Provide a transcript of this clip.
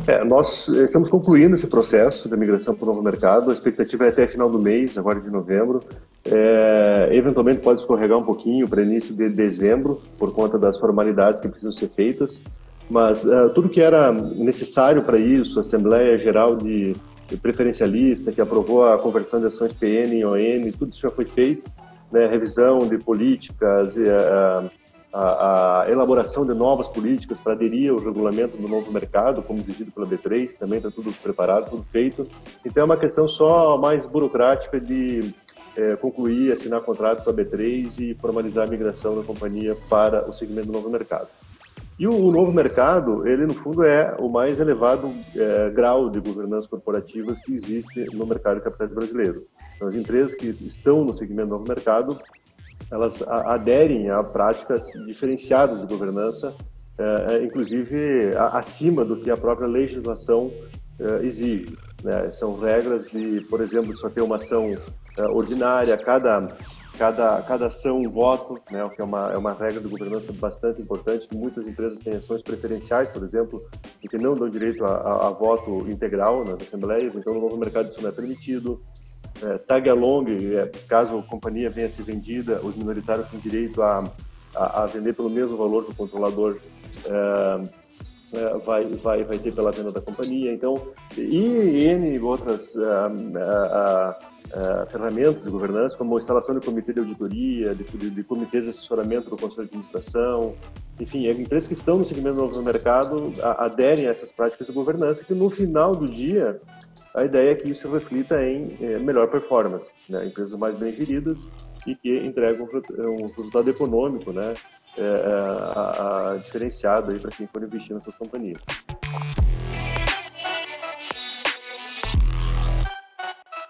Nós estamos concluindo esse processo da migração para o novo mercado. A expectativa é até final do mês, agora de novembro. Eventualmente pode escorregar um pouquinho para início de dezembro, por conta das formalidades que precisam ser feitas. Mas tudo que era necessário para isso, a Assembleia Geral de Preferencialista, que aprovou a conversão de ações PN em ON, tudo isso já foi feito, né? Revisão de políticas, a elaboração de novas políticas para aderir ao regulamento do novo mercado, como exigido pela B3, também está tudo preparado, tudo feito. Então é uma questão só mais burocrática de concluir, assinar contrato com a B3 e formalizar a migração da companhia para o segmento do novo mercado. E o novo mercado, ele no fundo é o mais elevado grau de governança corporativas que existe no mercado de capitais brasileiro. Então, as empresas que estão no segmento do novo mercado, elas aderem a práticas diferenciadas de governança, inclusive acima do que a própria legislação exige, né? São regras de, por exemplo, só ter uma ação ordinária, cada ação um voto, né, o que é uma regra de governança bastante importante, que muitas empresas têm ações preferenciais, por exemplo, e que não dão direito a voto integral nas assembleias. Então, no novo mercado isso não é permitido. Tag along, caso a companhia venha a ser vendida, os minoritários têm direito a vender pelo mesmo valor que o controlador vai ter pela venda da companhia. Então, e N outras ferramentas de governança, como a instalação de comitê de auditoria, de comitês de assessoramento do Conselho de Administração. Enfim, empresas que estão no segmento do novo mercado aderem a essas práticas de governança, que no final do dia a ideia é que isso reflita em melhor performance, né? Empresas mais bem geridas e que entregam um resultado econômico, né? Diferenciado para quem for investir nessas companhias.